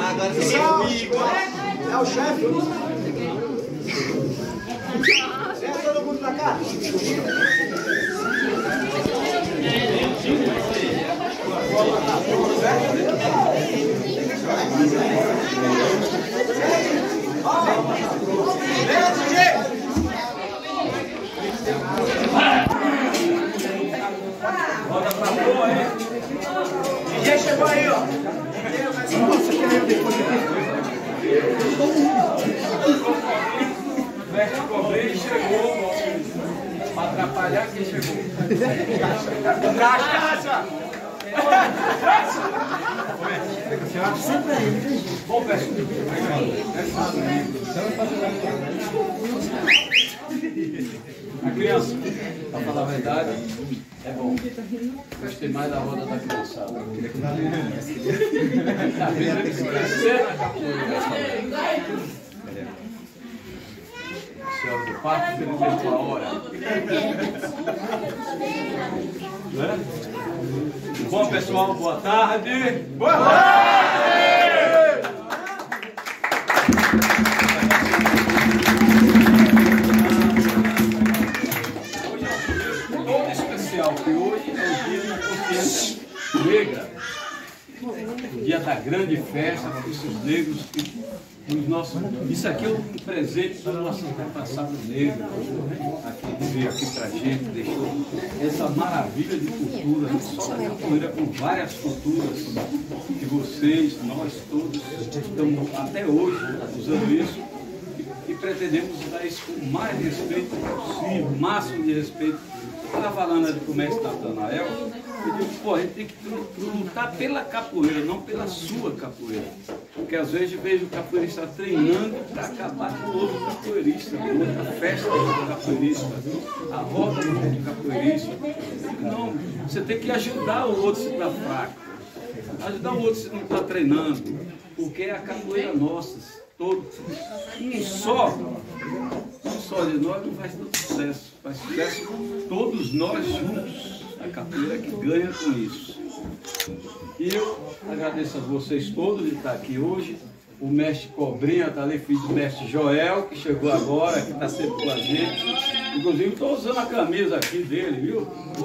Agora você é o chefe. É todo mundo pra cá? Roda pra boa, hein? DJ chegou aí, ó. Nossa, que meio depois O mestre Cobrinha chegou. Pra atrapalhar quem chegou. Caixa! Bom, pessoal. A criança, pra falar a verdade, é bom. Gostei mais da roda da criançada. Senhora do parque, pelo menos uma hora. Bom, pessoal, boa tarde. Boa tarde! Hoje é um dia todo especial, porque hoje é o dia da consciência negra. O dia da grande festa para os negros. Isso aqui é um presente do nosso antepassado negro, aqui, que veio aqui para a gente, deixou essa maravilha de cultura, não só da capoeira, com várias culturas que vocês, nós todos, estamos até hoje usando isso e pretendemos dar isso com mais respeito possível, máximo de respeito. Estava falando ali com o mestre Natanael, eu digo, pô, a gente tem que lutar pela capoeira, não pela sua capoeira. Porque às vezes eu vejo o capoeirista treinando para acabar com o outro capoeirista, com outra festa do outro capoeirista, a roda do outro capoeirista. Não, você tem que ajudar o outro se está fraco, ajudar o outro se não está treinando, porque é a capoeira nossa, todos. Um só de nós não faz tanto sucesso, faz sucesso todos nós juntos, a capoeira que ganha com isso. E eu agradeço a vocês todos de estar aqui hoje. O mestre Cobrinha está ali, filho do mestre Joel, que chegou agora, que está sempre com a gente. Inclusive estou usando a camisa aqui dele, viu?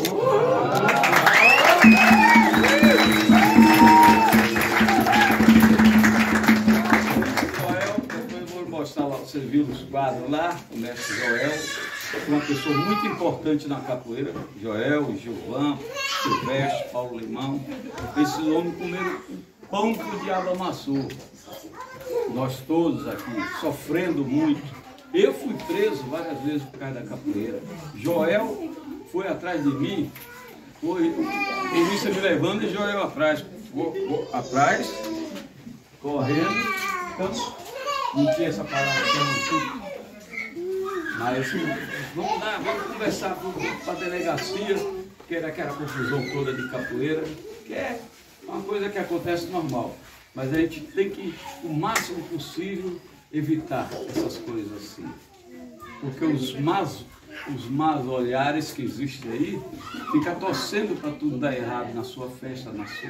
Joel, depois eu vou mostrar lá, você viu os quadros lá, o mestre Joel. Uma pessoa muito importante na capoeira, Joel, Gilvan, Silvestre, Paulo Limão. Esses homens comeram pão que o diabo amassou. Nós todos aqui, sofrendo muito. Eu fui preso várias vezes por causa da capoeira. Joel foi atrás de mim, foi polícia me levando e Joel atrás. Atrás, correndo. Então, não tinha essa palavra aqui. Mas vamos conversar com a delegacia, que era aquela confusão toda de capoeira, que é uma coisa que acontece normal. Mas a gente tem que, o máximo possível, evitar essas coisas assim. Porque os más olhares que existem aí, ficam torcendo para tudo dar errado na sua festa, na sua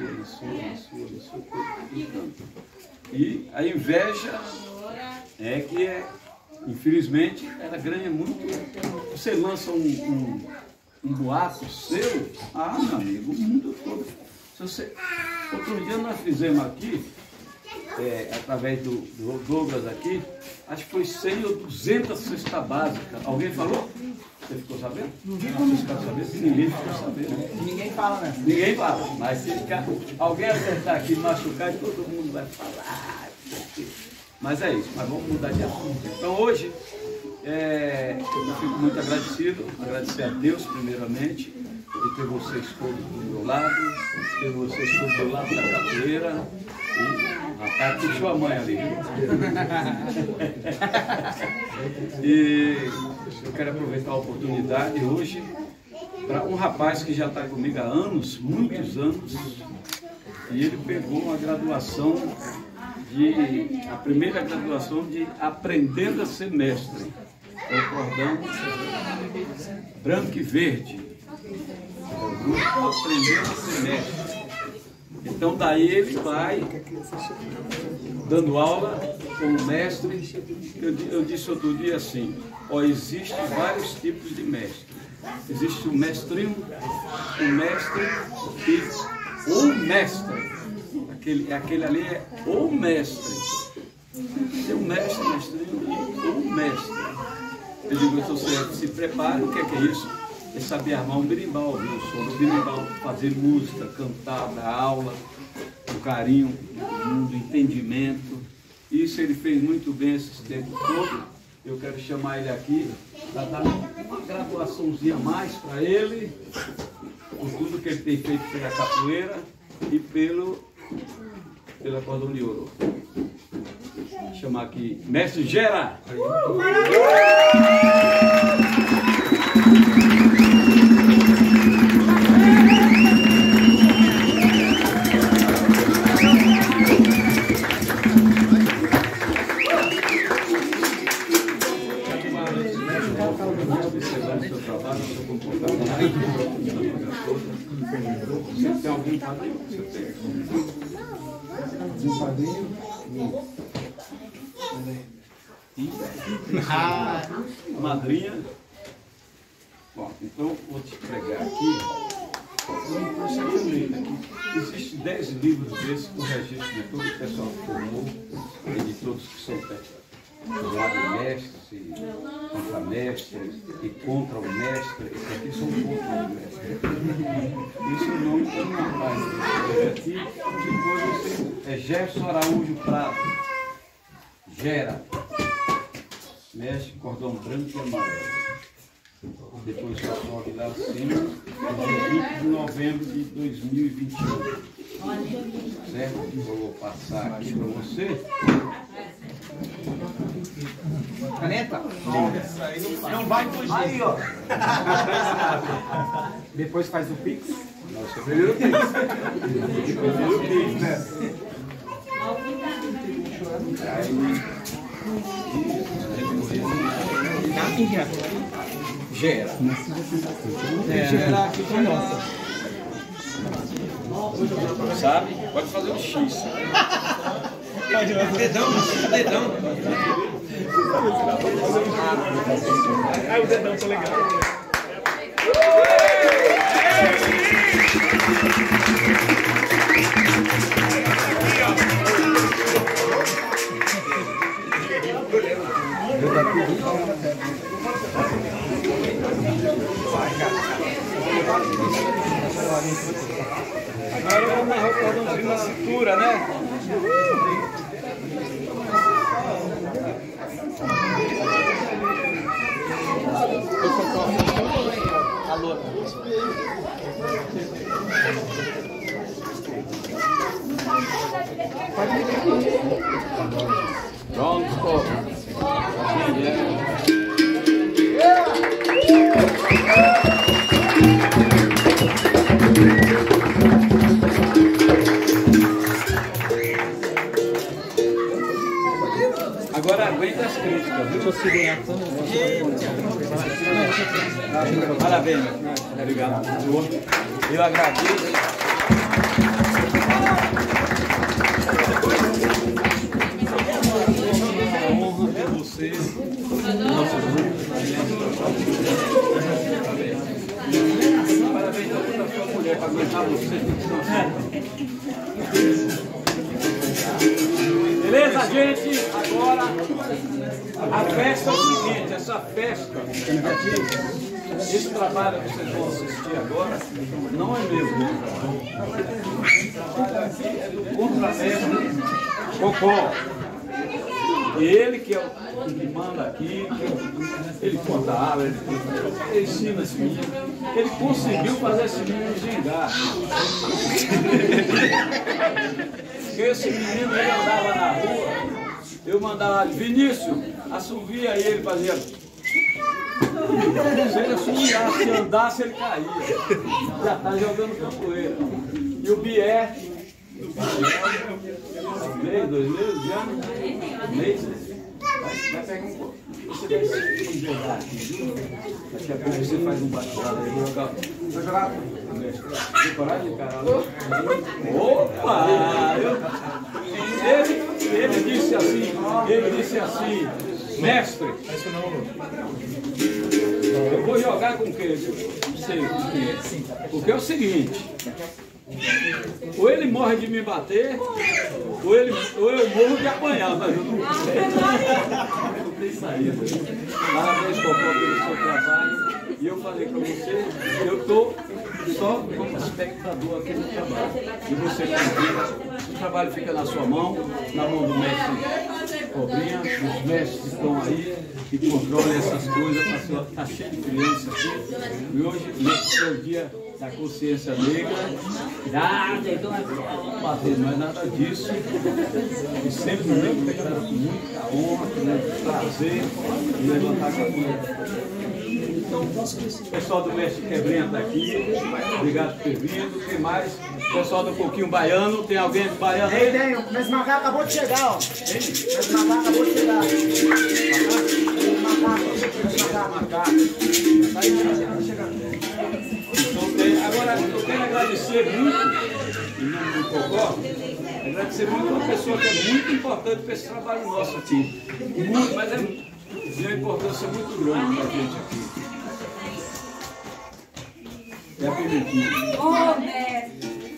coisa. E a inveja é que infelizmente, ela ganha muito. Você lança um boato seu, meu amigo, o mundo todo. Outro dia nós fizemos aqui, através do Douglas aqui, acho que foi 100 ou 200 cestas básicas. Alguém falou? Você ficou sabendo? Ninguém ficou sabendo. Ninguém ficou sabendo. Ninguém fala, né? Ninguém fala. Mas se alguém acertar aqui, machucar, todo mundo vai falar. Mas é isso, mas vamos mudar de assunto. Então hoje, eu fico muito agradecido, agradecer a Deus primeiramente, de ter vocês todos do meu lado, ter vocês todos do lado da capoeira. E rapaz, puxou a mãe ali. E eu quero aproveitar a oportunidade hoje para um rapaz que já está comigo há anos, muitos anos, e ele pegou uma graduação, a primeira graduação de Aprendendo a Ser Mestre. É o cordão branco e verde. Aprendendo a Ser Mestre. Então daí ele vai dando aula como mestre. Eu disse outro dia assim, ó, existem vários tipos de mestre. Existe o mestrinho, o mestre e o mestre. Aquele ali é o mestre. Tem o mestre, mestrinho e o mestre. Eu digo, então você se prepare, o que é isso? É saber armar um berimbau, viu? O berimbau, fazer música, cantar, dar aula, o carinho do mundo, entendimento. Isso ele fez muito bem esses tempos todos. Eu quero chamar ele aqui para dar uma graduaçãozinha a mais para ele, por tudo que ele tem feito pela capoeira e pela cordão de ouro. Vou chamar aqui Mestre Gera. Você tem algum padrinho? Você tem? Um padrinho? Madrinha. Bom, então vou te pregar aqui. Existem 10 livros desses com registro de todo o pessoal que formou, e de todos que são mestres e contramestres e contra o mestre. Esse aqui são contra o mestre. Isso é o nome que eu não faz. Aqui, depois é Gerson Araújo Prado. Gera. Mestre, cordão branco e amarelo. Depois só sobe lá acima, dia 20 de novembro de 2021. Certo? Eu vou passar aqui para você. Caneta? Não vai fugir. Aí, ó. Depois faz o Pix. Nossa, primeiro Pix. Primeiro Pix, né? Gera. Gera aqui com nossa. Sabe? Pode fazer um X. Dedão, dedão. Ah, o dedão tá legal. Agora vamos amarrar o cordãozinho na cintura, né? Alô. Pronto. Agora aguenta as críticas, viu? Parabéns. Obrigado. Eu agradeço. A honra de você. Parabéns a sua mulher para aguentar você. Beleza, gente? Agora a festa é o seguinte, essa festa aqui, esse trabalho que vocês vão assistir agora, não é meu. Esse trabalho aqui é do contramestre Cocó. Ele que é o que manda aqui, ele conta aula, ele ensina esse menino. Ele conseguiu fazer esse menino gingar. Esse menino ele andava na rua, eu mandava Vinícius, assovia ele, fazia. Se ele assoviasse, se andasse, ele caía. Já está jogando capoeira. E o Bier, mês, 2 meses, já? Mês, vai pegar um pouco. Você vai se enjogar aqui, viu? Daqui a pouco você faz um batizado aí, vou jogar. Vai jogar? Tem coragem, caralho? Opa! Ele ele disse assim, mestre, eu vou jogar com o quê? Não sei o quê. Porque é o seguinte, ou ele morre de me bater, ou eu morro de apanhar, mas eu não tem saída. Parabéns, Cocó, pelo seu trabalho. E eu falei para você, eu estou só como espectador aqui no trabalho. E você confia, o trabalho fica na sua mão, na mão do mestre Cobrinha, os mestres que estão aí, que controlam essas coisas, está cheio de criança aqui. E hoje, nesse é o dia da consciência negra, nada, então não bater, não é nada disso. E sempre vem com muita honra, com muito prazer em levantar a capoeira. Então, o pessoal do Mestre Quebrinha está aqui, obrigado por ter vindo. Tem mais? O pessoal do Coquinho Baiano, tem alguém do Baiano? Tem, o Mestre Macaco acabou de chegar, ó. O Mestre Macaco acabou de chegar. Macaco. Agora, eu quero agradecer muito, em nome do Cocó, agradecer muito uma pessoa que é muito importante para esse trabalho nosso aqui. Muito, mas de uma importância muito grande para a gente aqui. É a Pimentinha. Oh, mestre!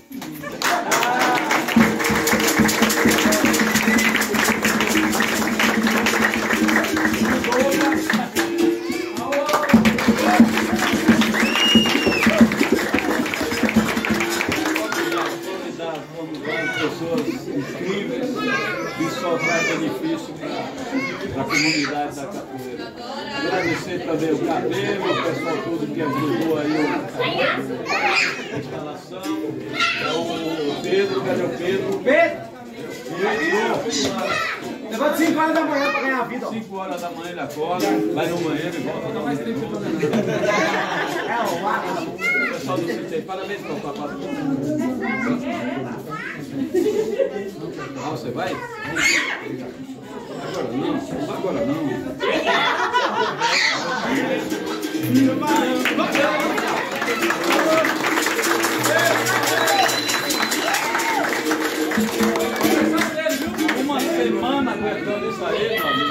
Pessoas incríveis que só traz benefício para a comunidade da capoeira. Agradecer também o Cabelo, o pessoal todo que ajudou aí a instalação, o Pedro, cadê o Pedro? Pedro! Levou de 5 horas da manhã para ganhar a vida. 5 horas da manhã ele acorda, vai no banheiro e volta, dá mais 30 minutos. O pessoal do CT, parabéns para o papai. Ah, você vai? Agora não, agora não. Uma semana aguentando isso aí, meu amigo.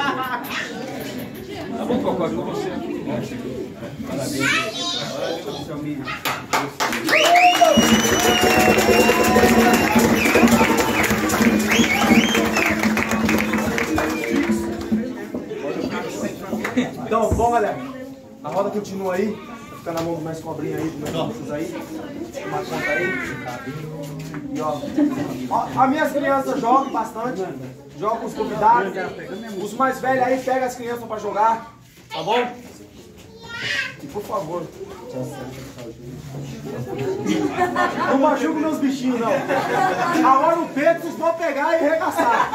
Tá bom, Cocó, com você aqui. Parabéns. Então, bom, galera, a roda continua aí, vai ficar na mão do Mestre Cobrinha aí, do Mestre Lucas aí, uma conta aí. E ó, as minhas crianças jogam bastante, jogam com os convidados, os mais velhos aí pegam as crianças pra jogar, tá bom? E por favor, não machuca meus bichinhos não. Agora o Pedro vocês vão pegar e arregaçar.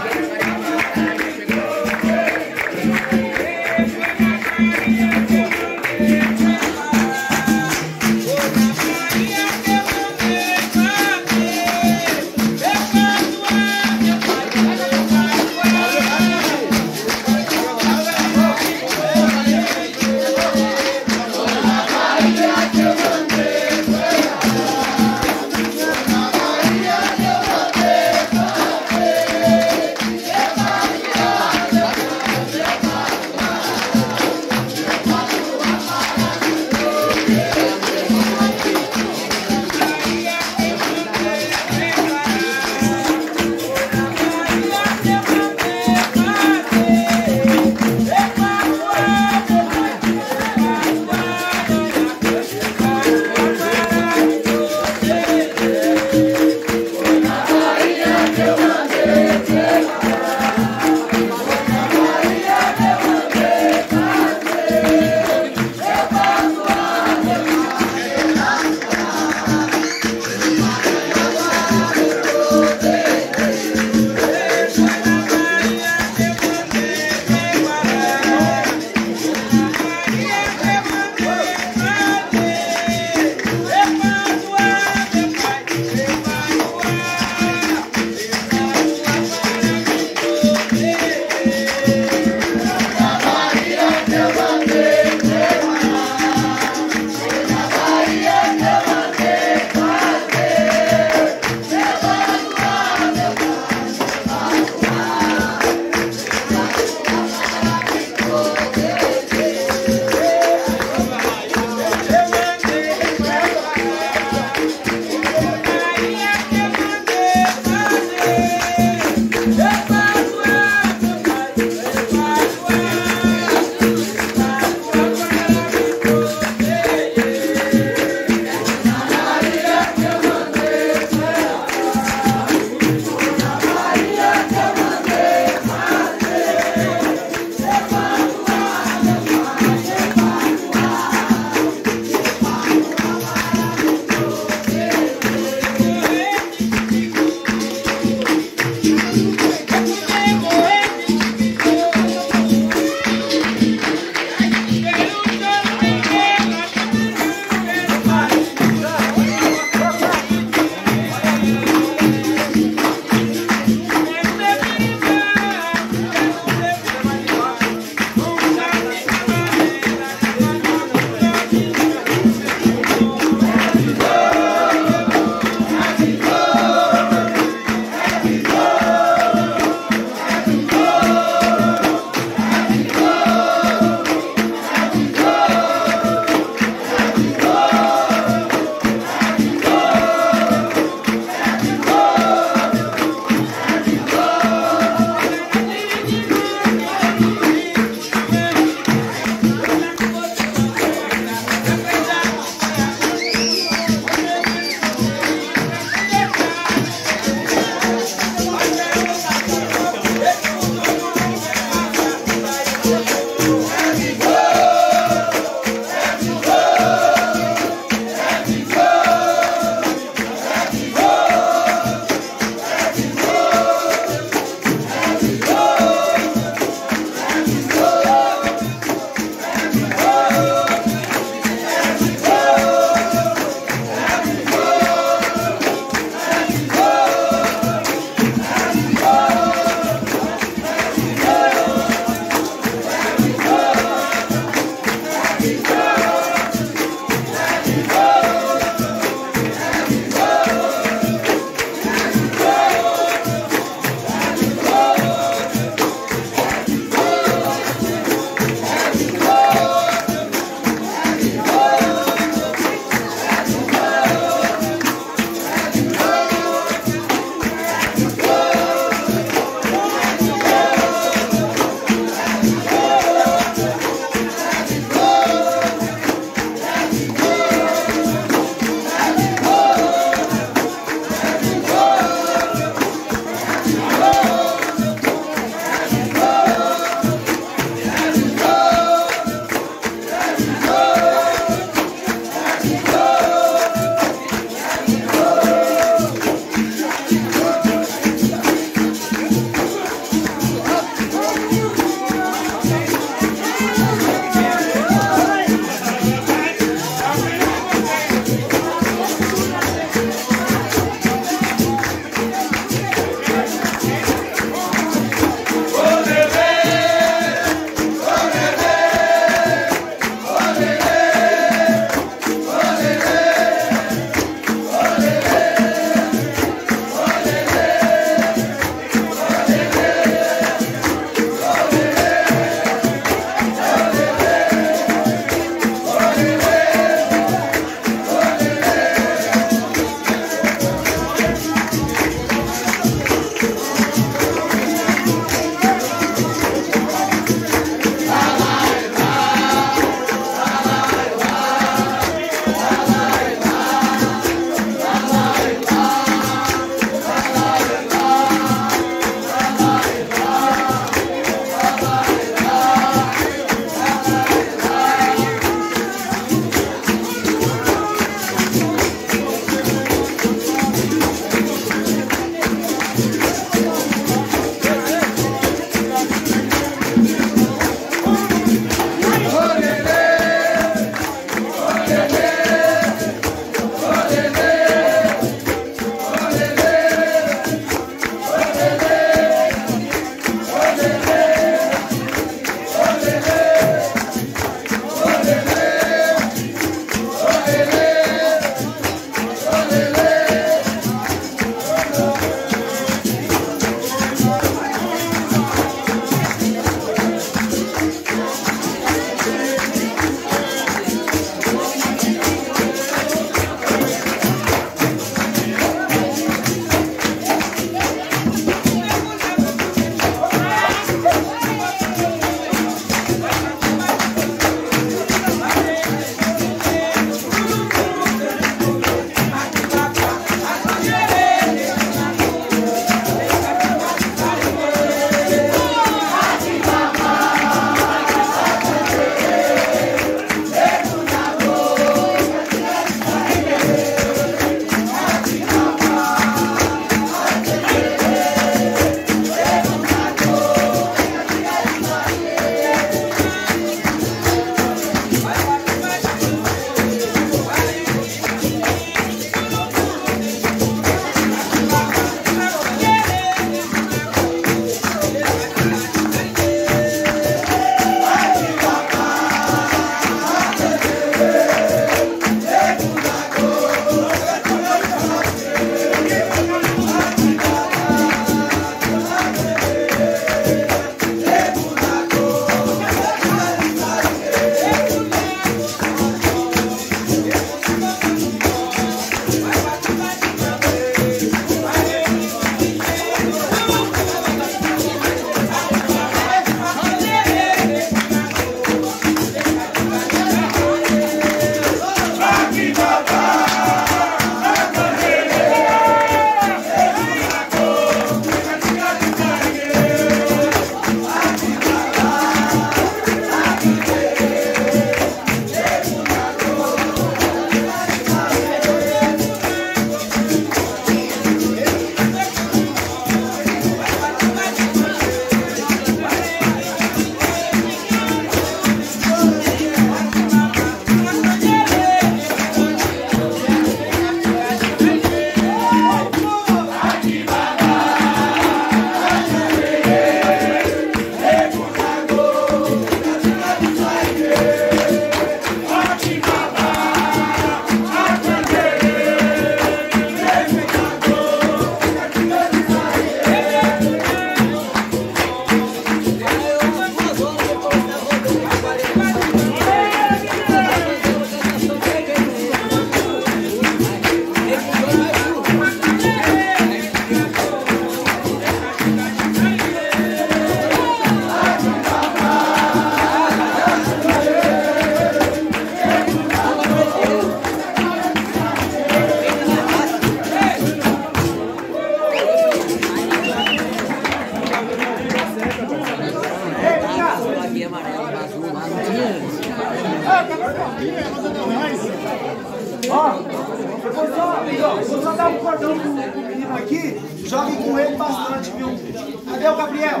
dá um cordão pro menino aqui, jogue com ele bastante, viu? Cadê o Gabriel?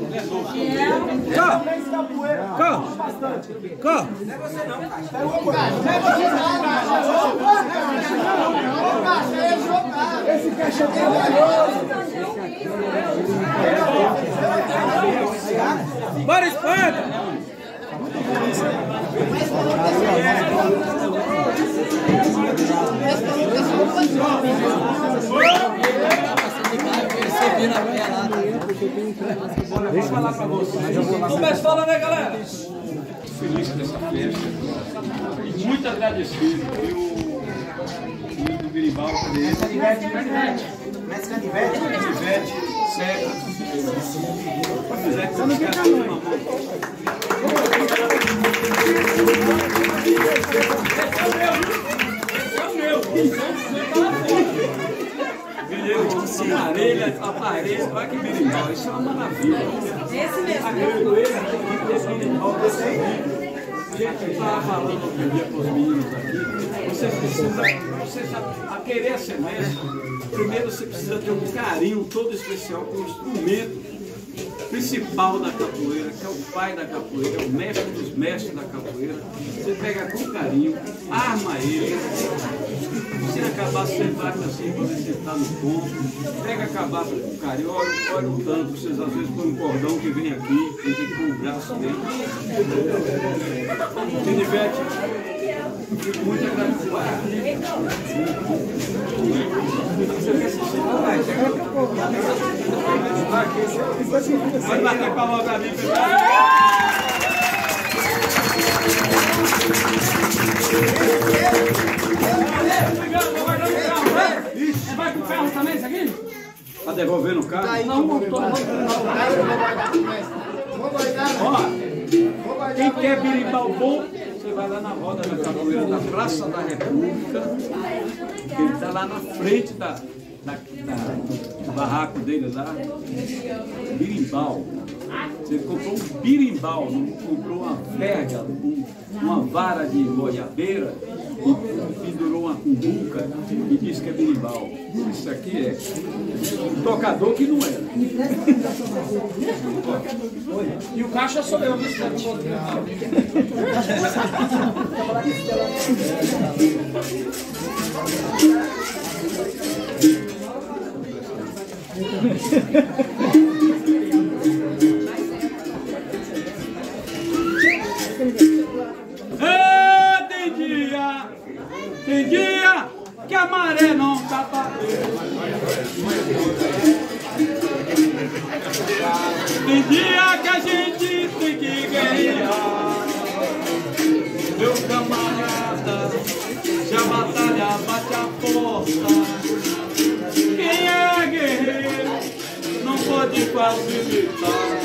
Cá! Três capoeira, Cá! bastante. Cá! Não é você não, cara. Pega o cordão. Esse caixa é trabalhoso. Bora, espada! Deixa eu falar pra você. Começa fala, né, galera? Feliz com essa festa. E muito agradecido pelo Birimbau, Mestre Canivete. Canivete, Cega. Você não quer uma mão. Aparelho, olha que berimbau, isso é uma maravilha. Esse mesmo. A capoeira aqui, esse berimbau desse aí. Gente, eu estava falando outro dia para os meninos aqui, vocês precisam, a querer ser mestre, primeiro você precisa ter um carinho todo especial com o instrumento principal da capoeira, que é o pai da capoeira, é o mestre dos mestres da capoeira. Você pega com carinho, arma ele, se acabar sentado assim, quando você está no ponto, pega a cabaça com carinho, olha o tanto, vocês às vezes põem um cordão que vem aqui, tem que pôr o braço dele. Canivete, eu fico muito agradecido. Vai bater palma pra mim, pessoal. Vai com o carro também, isso aqui? Tá devolvendo o carro? Não, Ó, quem quer birimbau bom, você vai lá na roda da capoeira da Praça da República. Ele está lá na frente do barraco dele lá. Birimbau. Você comprou um birimbau, não comprou uma verga, uma vara de goiabeira e pendurou uma cumbuca e disse que é birimbau. Isso aqui é tocador que não era. E o caixa sou eu, viu? Tem dia que a maré não tá batendo. Tem dia que a gente tem que guerrear. Meu camarada, se a batalha bate a porta, quem é guerreiro não pode facilitar.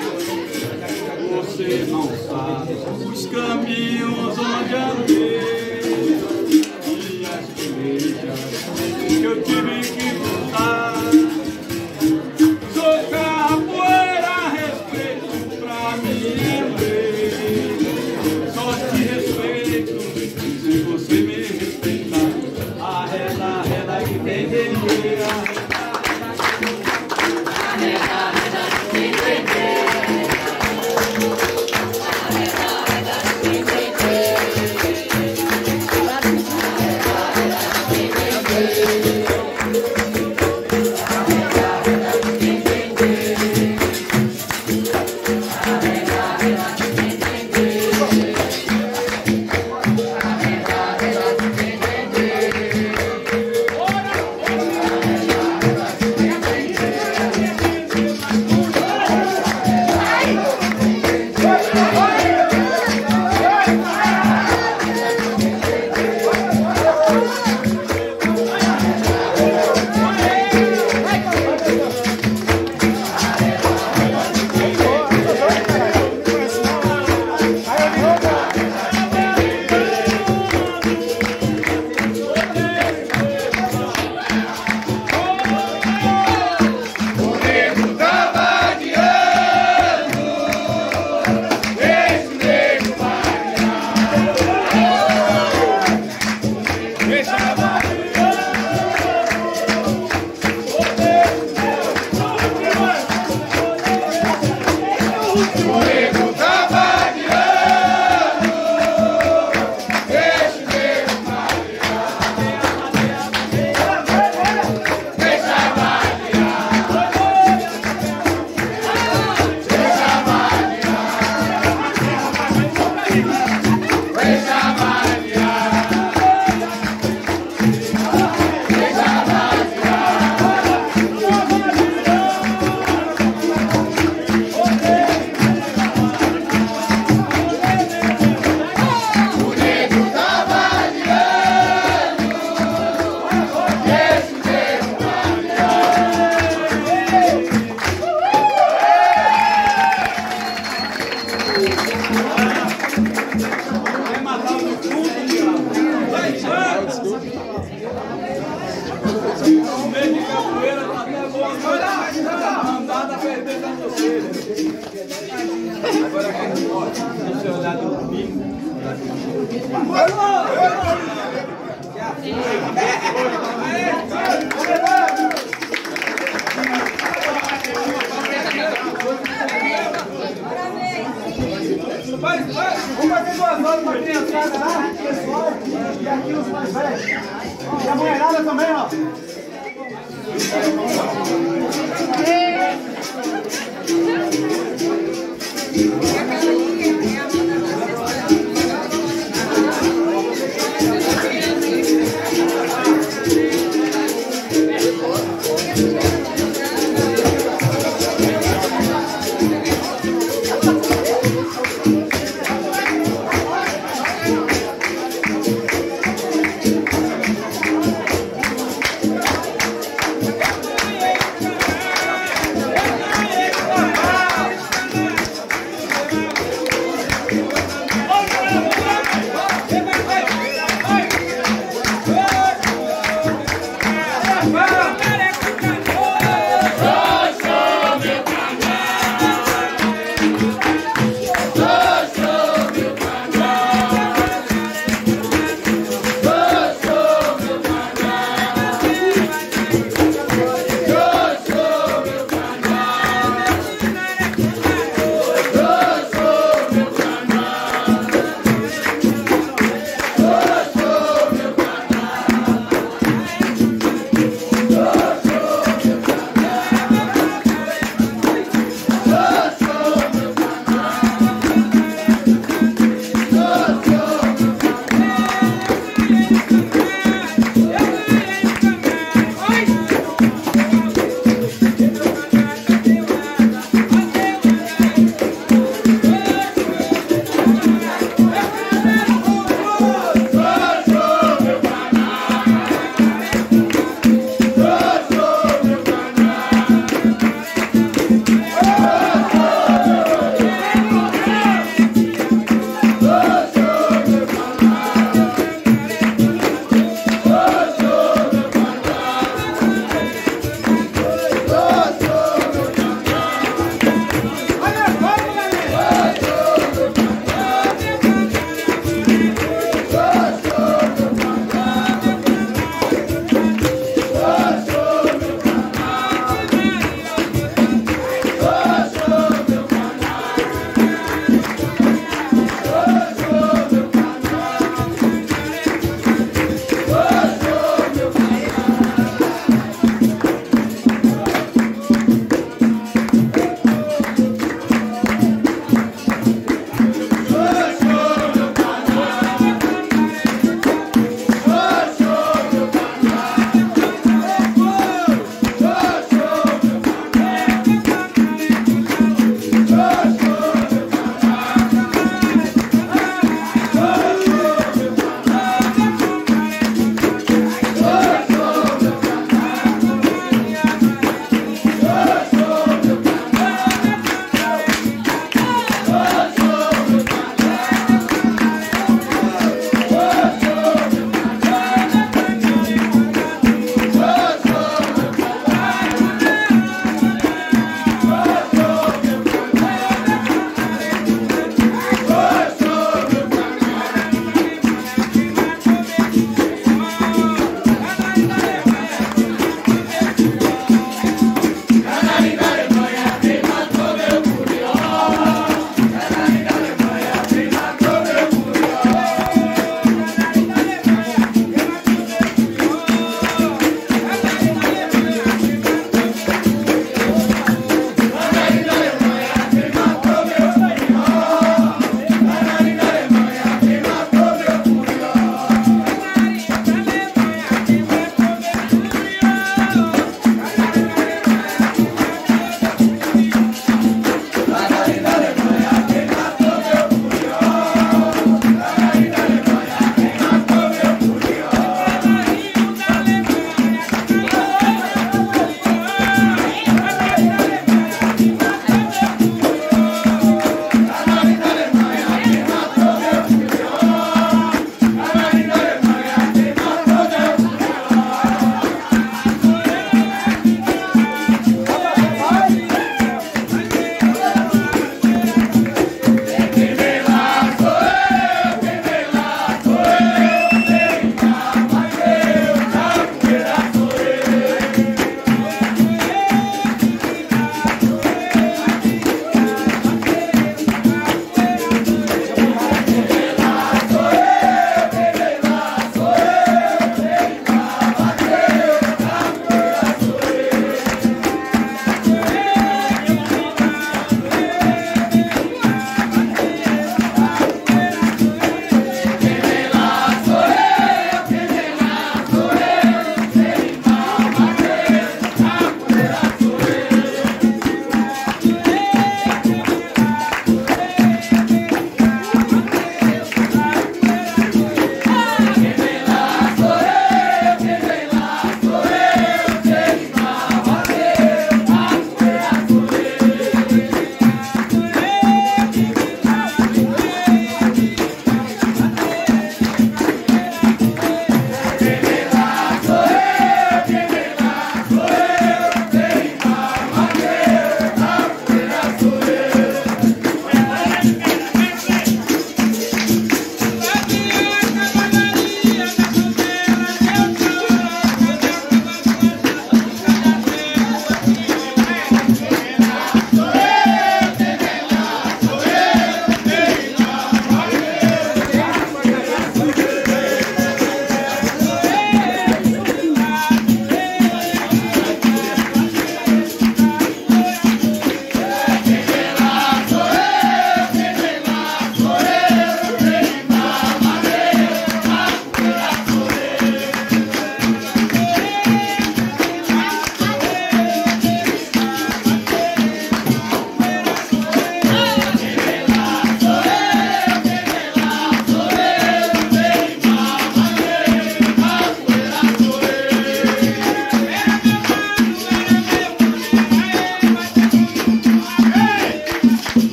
Você não sabe os caminhos onde andei. Que eu tive que lutar. Sou capoeira, respeito pra mim. Só te respeito se você me respeitar. Arreda, arreda que tem guerreira. Arreda, arreda que tem guerreira. Arreda, arreda que tem guerreira. Vamos fazer 2 horas para criançada lá, pessoal, e aqui os mais velhos. E a mulherada também, ó.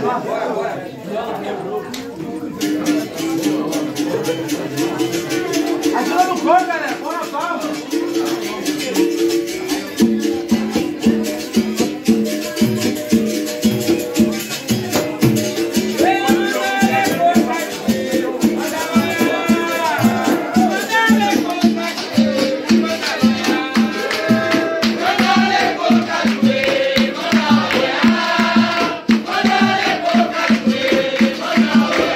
Ajuda no corpo, galera. Põe na palma. Manda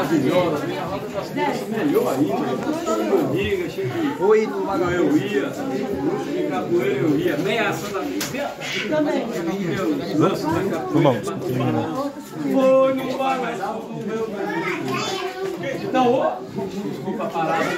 maravilhosa, a roda das crianças melhor ainda. Amiga, cheio de. Eu ia, grupo de capoeira eu ia, ameaça da vida. Também. Lanço da capoeira. Foi, não vai mais. Então, desculpa a parada.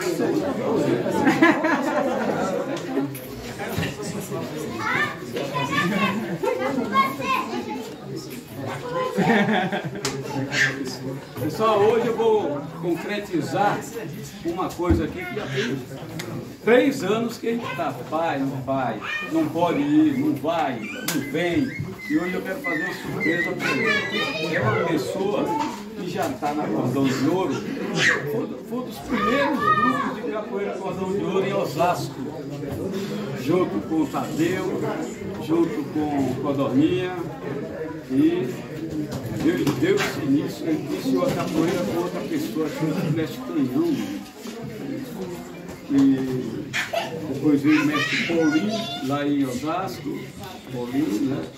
Pessoal, hoje eu vou concretizar uma coisa aqui que já tem 3 anos que a gente está, vai, não vai, não pode ir, não vai, não vem. E hoje eu quero fazer uma surpresa para ele. É uma pessoa que já está na Cordão de Ouro, foi um dos primeiros grupos de capoeira Cordão de Ouro em Osasco, junto com o Tadeu, junto com Codorninha, e deu esse início, ele iniciou a capoeira com outra pessoa, o mestre Canhão. E depois veio o mestre Paulinho, lá em Osasco, Paulinho, né?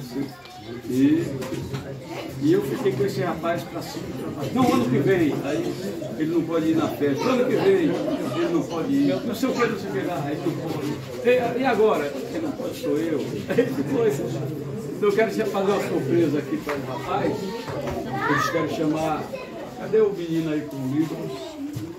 E eu fiquei com esse rapaz para cima. Não, ano que vem, aí ele não pode ir na festa. Ano que vem, ele não pode ir. Não sei o que, não sei o que lá, aí não pode. E agora? Quem não pode sou eu. Então eu quero fazer uma surpresa aqui para o rapaz. Eles querem chamar. Cadê o menino aí com o livro?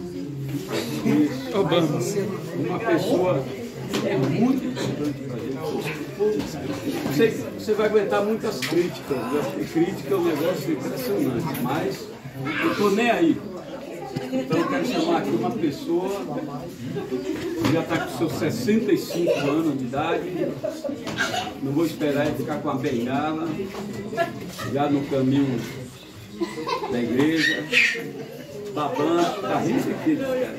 Uma pessoa que é muito importante para a gente. Você vai aguentar muitas críticas, né? Crítica é um negócio impressionante, mas eu estou nem aí. Então eu quero chamar aqui uma pessoa que já está com seus 65 anos de idade. Não vou esperar ele ficar com a bengala, já no caminho da igreja, babando, está rindo aqui.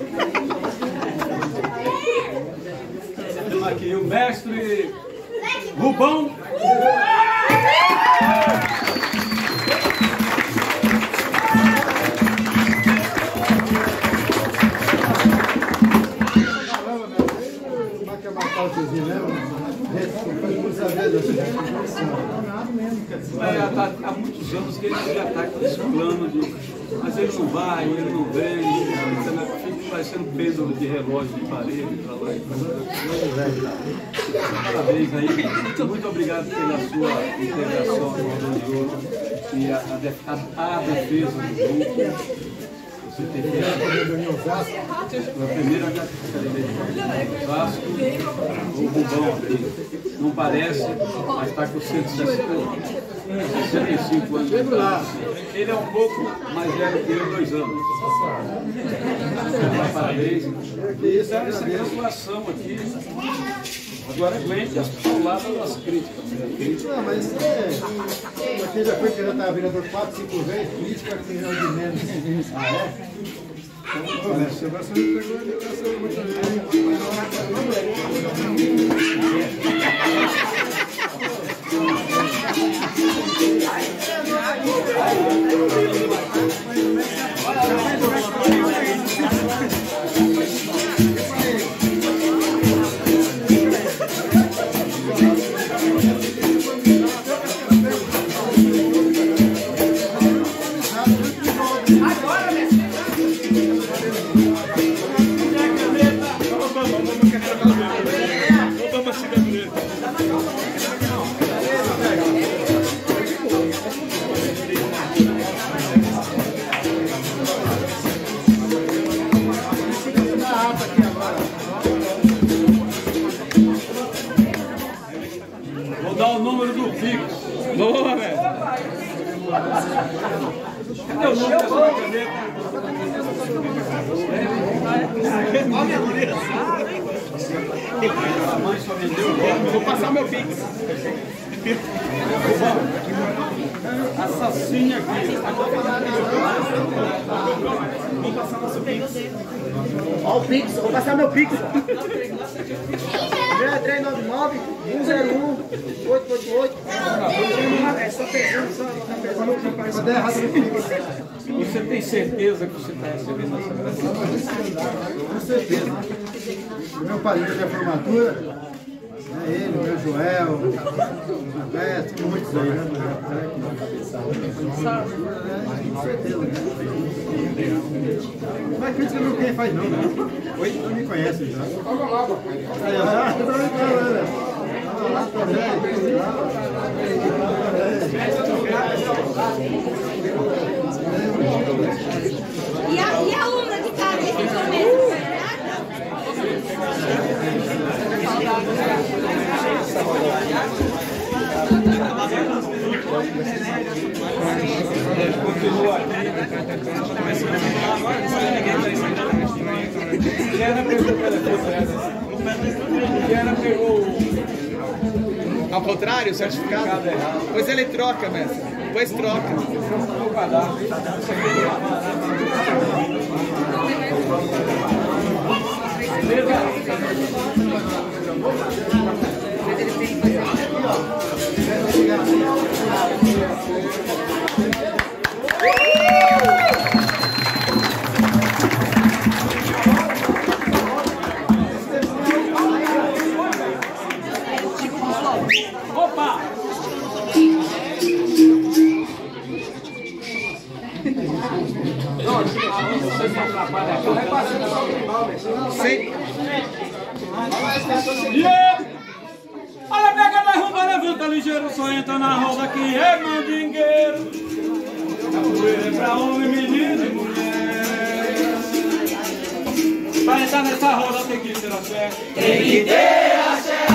Temos aqui o mestre Rubão. Há muitos anos que ele já está com esse plano de. Mas ele não vai, ele não vem, fica parecendo pêndulo de relógio de parede para lá e para lá. Parabéns aí, muito obrigado pela sua integração com o Cordão de Ouro e a defesa do grupo. Você tem que a primeira academia Osasco, o Rubão aqui. Não parece, mas está com 65 anos. Ele é um pouco mais velho que eu, 2 anos. Parabéns. Essa é a situação aqui. Agora aguente as pauladas das críticas. Não, mas aqui já foi que já estava vereador 4, 5 vezes, crítica que não de menos. Ah, é? Então, você vai ser me pegou a ligação muitas vezes. Vou dar o número do Pix. Boa, velho. Cadê o número dessa caneta? A mãe só vendeu. Vou passar meu Pix. Assassina aqui. Vou passar nosso Pix. Ó o Pix, vou passar meu Pix. 0399 101 888. É só pensando, só der errado no Pix. Você tem certeza que você está recebendo essa graça? Com certeza. Meu padrinho da formatura, né? Ele, o meu Joel, o Roberto, muitos aí, né? Com certeza, né? Não vai crítica não quem faz não, né? Oi? Não me conhece já. Aí, ó. E a aluna de cara que começa? Continua aqui. Diana pegou o telefone. Diana pegou ao contrário, o certificado? Pois ele troca, mestre. Pois troca. Opa! Sim. Yeah! Olha, pega na rumba, levanta ligeiro, só entra na roda que é mandingueiro. Capoeira é pra homem, menino e mulher. Pra entrar nessa roda tem que ter axé. Tem que ter axé.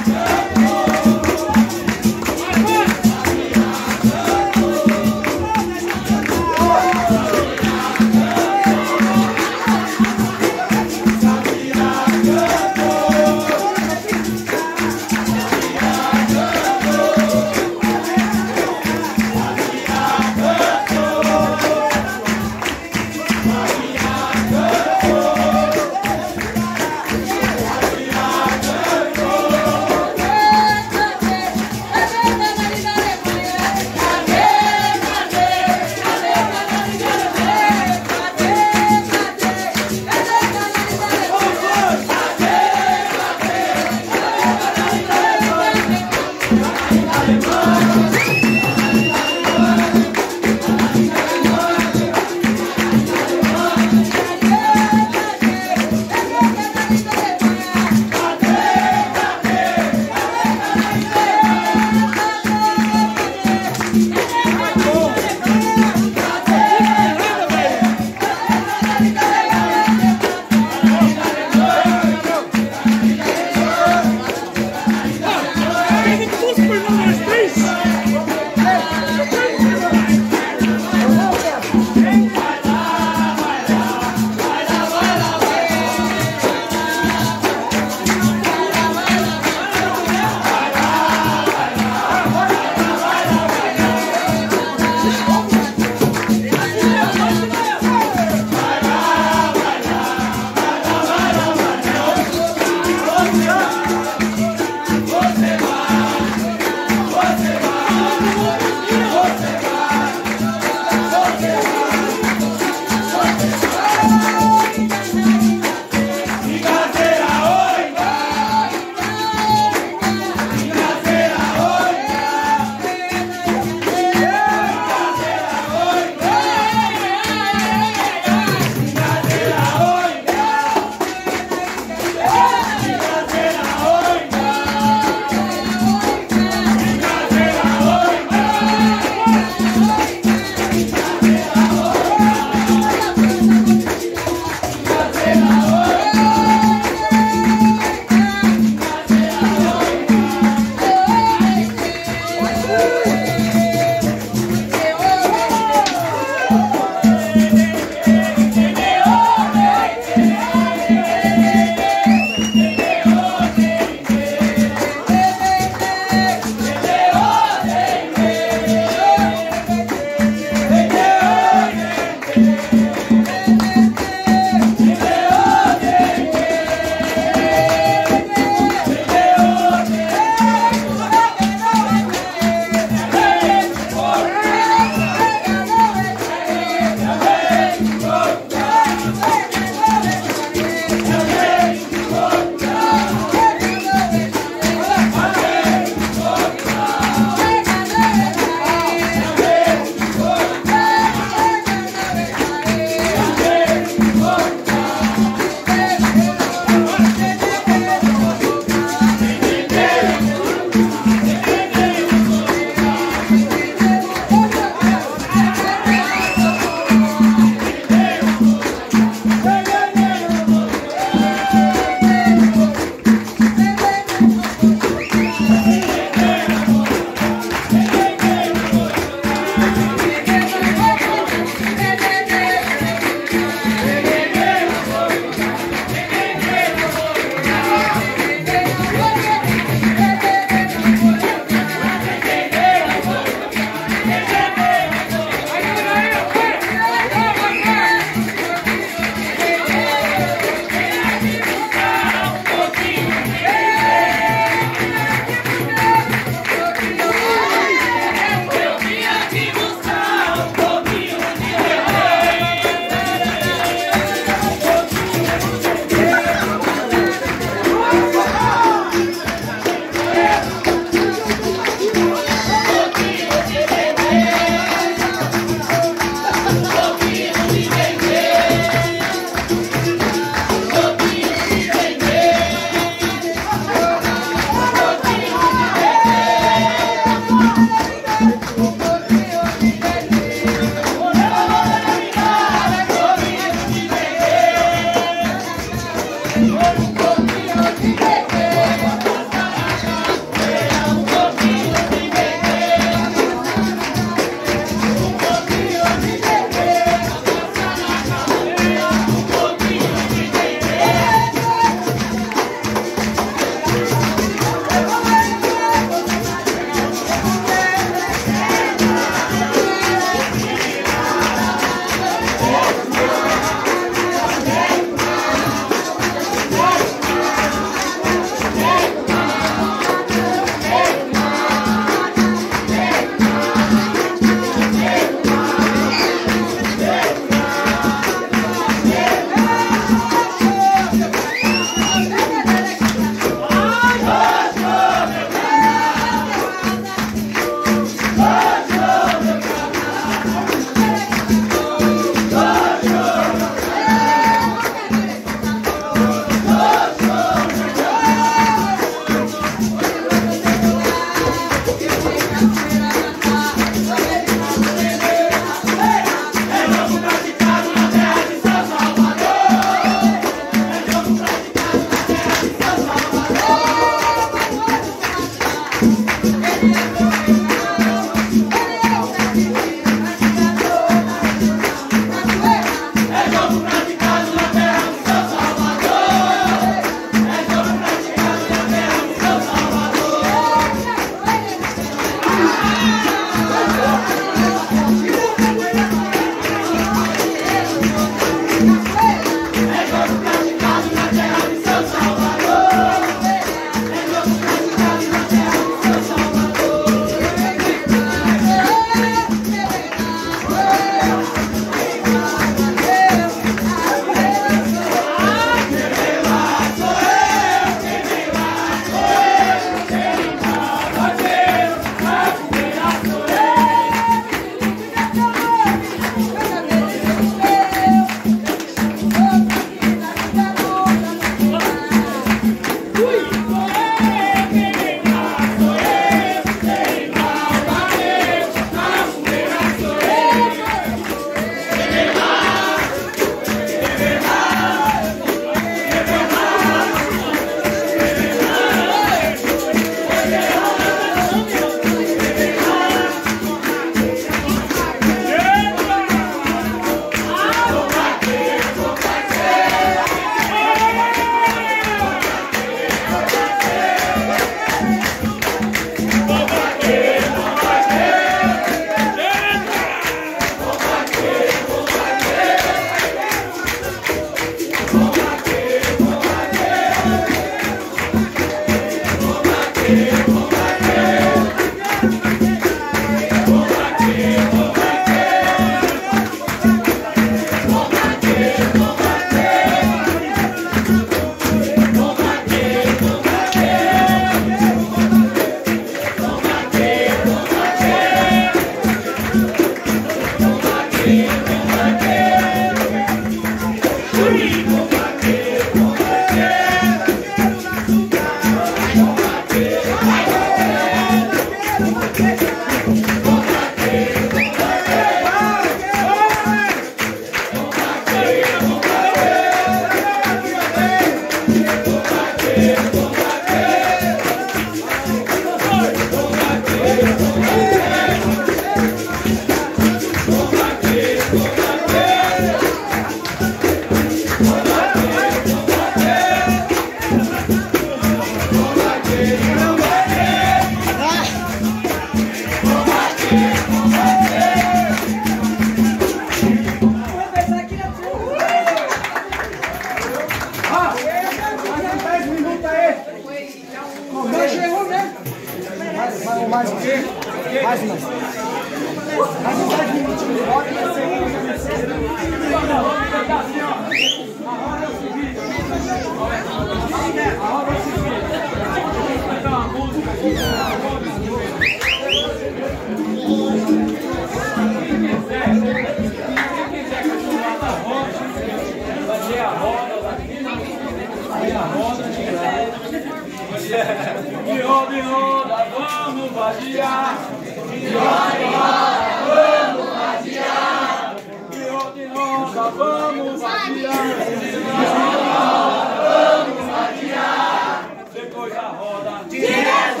De roda em roda, vamos vadiar. De roda em roda, vamos vadiar. De roda em roda, vamos vadiar. De roda em roda, vamos vadiar. Depois da roda, direto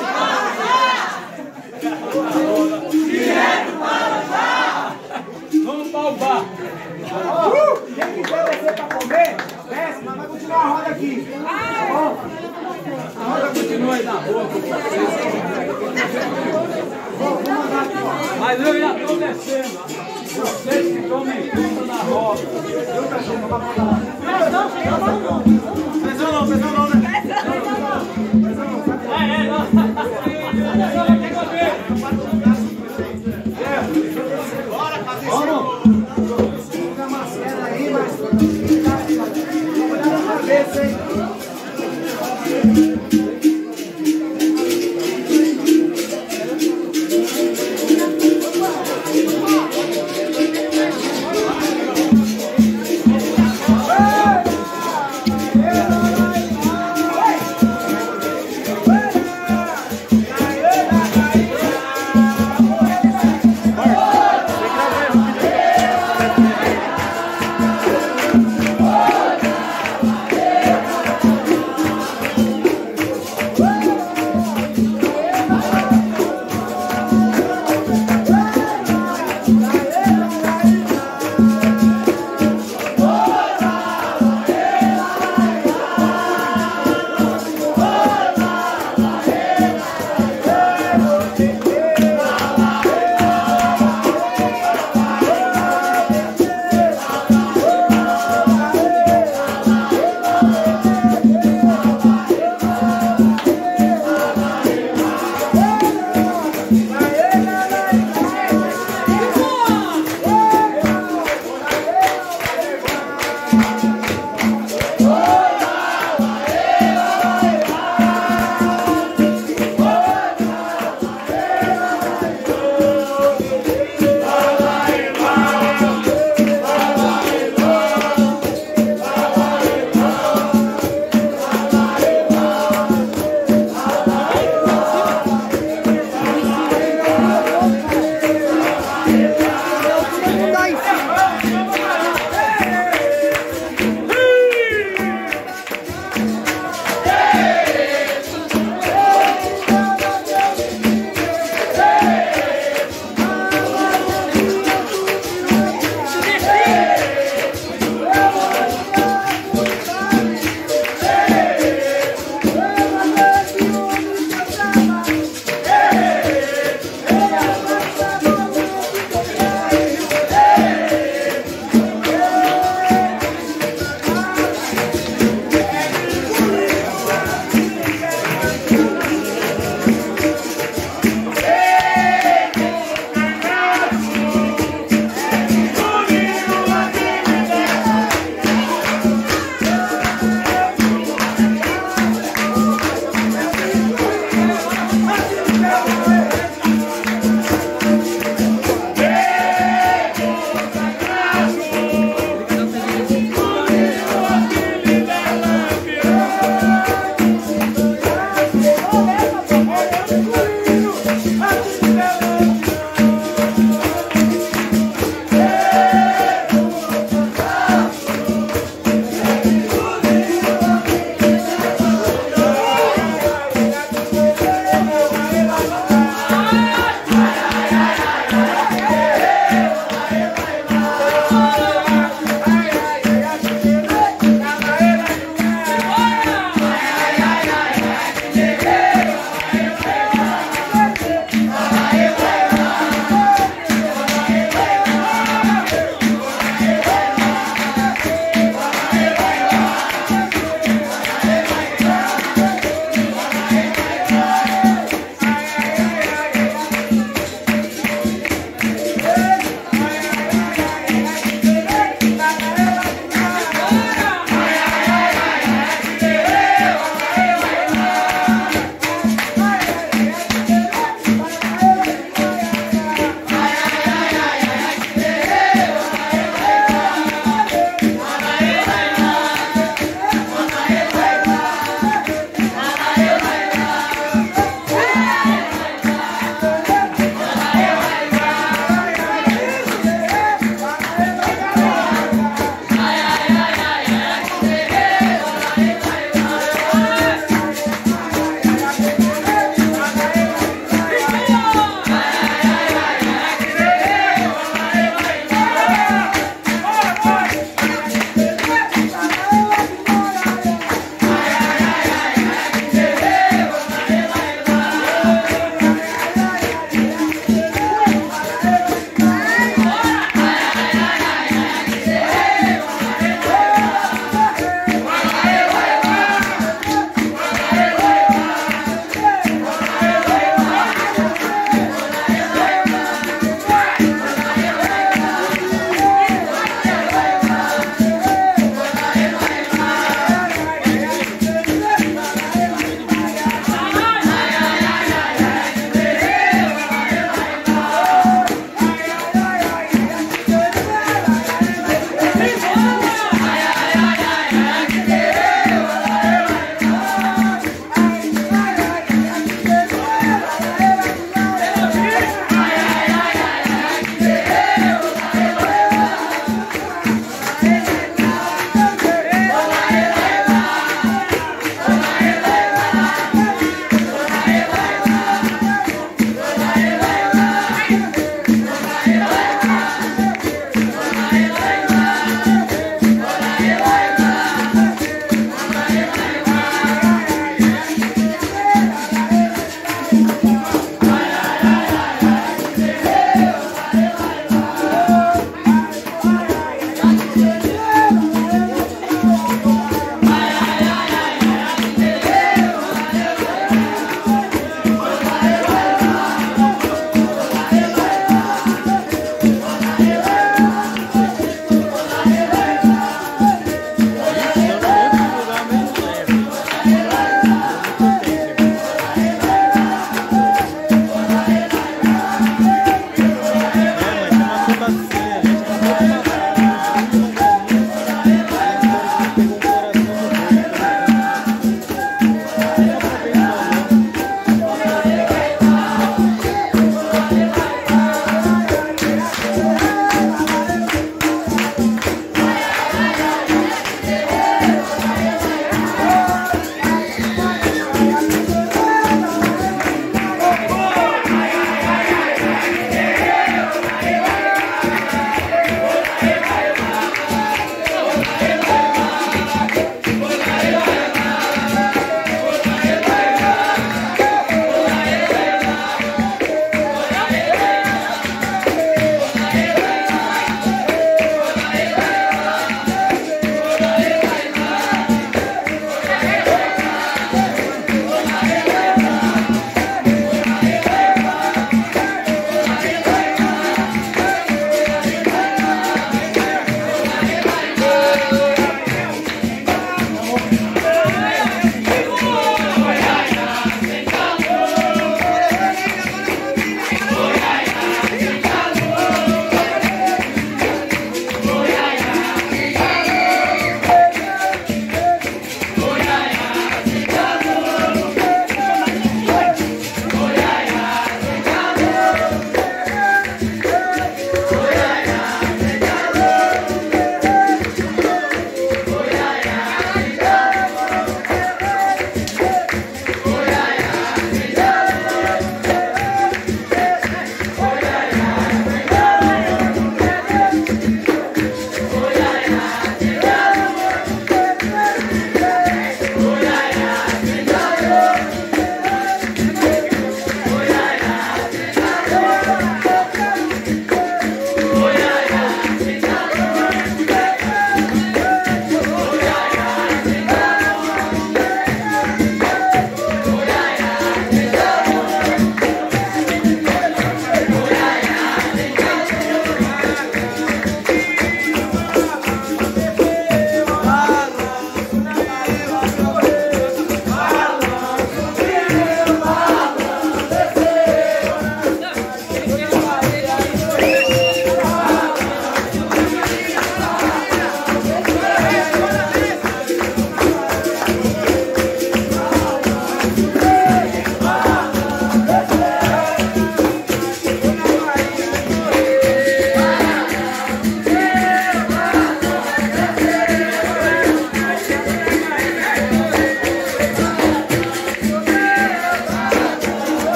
para o bar. Direto para o bar. Vamos para o bar. Quem quiser descer para comer, desce, mas vai continuar a roda aqui. A roda continua aí na rua. Mas eu já estou descendo. Vocês que estão em conta na roda. Pressão não, né? Bora fazer isso. Vamos. Fica mais queda aí, mas cuidado na cabeça, hein?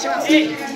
cachaça.